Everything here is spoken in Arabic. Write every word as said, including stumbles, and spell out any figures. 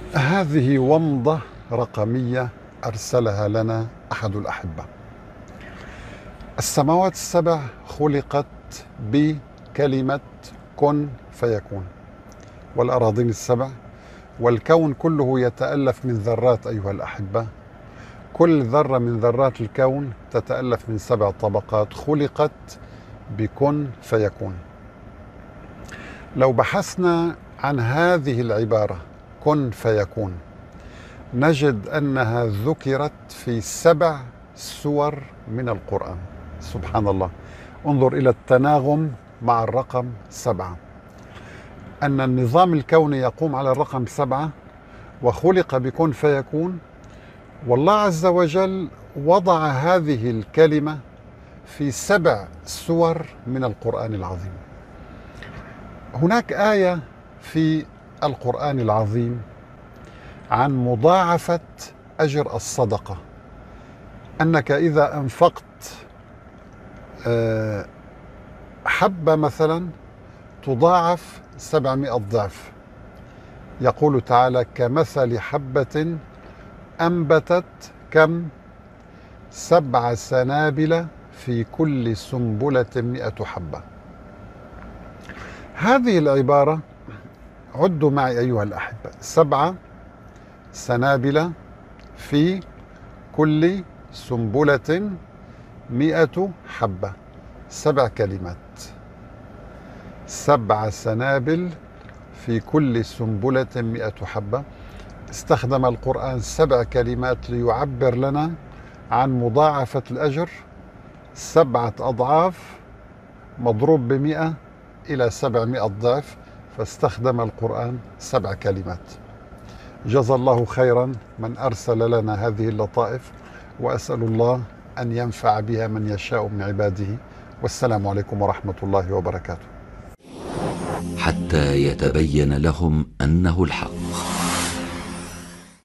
هذه ومضة رقمية أرسلها لنا أحد الأحبة. السماوات السبع خلقت بكلمة كن فيكون، والأراضين السبع والكون كله يتألف من ذرات أيها الأحبة. كل ذرة من ذرات الكون تتألف من سبع طبقات خلقت بكن فيكون. لو بحثنا عن هذه العبارة كن فيكون نجد أنها ذكرت في سبع سور من القرآن. سبحان الله، انظر إلى التناغم مع الرقم سبعة، أن النظام الكوني يقوم على الرقم سبعة وخلق بكن فيكون، والله عز وجل وضع هذه الكلمة في سبع سور من القرآن العظيم. هناك آية في القرآن العظيم عن مضاعفة أجر الصدقة، أنك إذا أنفقت حبة مثلا تضاعف سبعمائة ضعف. يقول تعالى: كمثل حبة أنبتت كم سبع سنابل في كل سنبلة مئة حبة. هذه العبارة عدوا معي أيها الأحبة: سبع سنابل في كل سنبلة مئة حبة، سبع كلمات. سبع سنابل في كل سنبلة مئة حبة. استخدم القرآن سبع كلمات ليعبر لنا عن مضاعفة الأجر، سبعة أضعاف مضروب بمئة إلى سبعمائة ضعف، فاستخدم القرآن سبع كلمات. جزا الله خيرا من أرسل لنا هذه اللطائف، وأسأل الله أن ينفع بها من يشاء من عباده. والسلام عليكم ورحمة الله وبركاته. حتى يتبين لهم أنه الحق.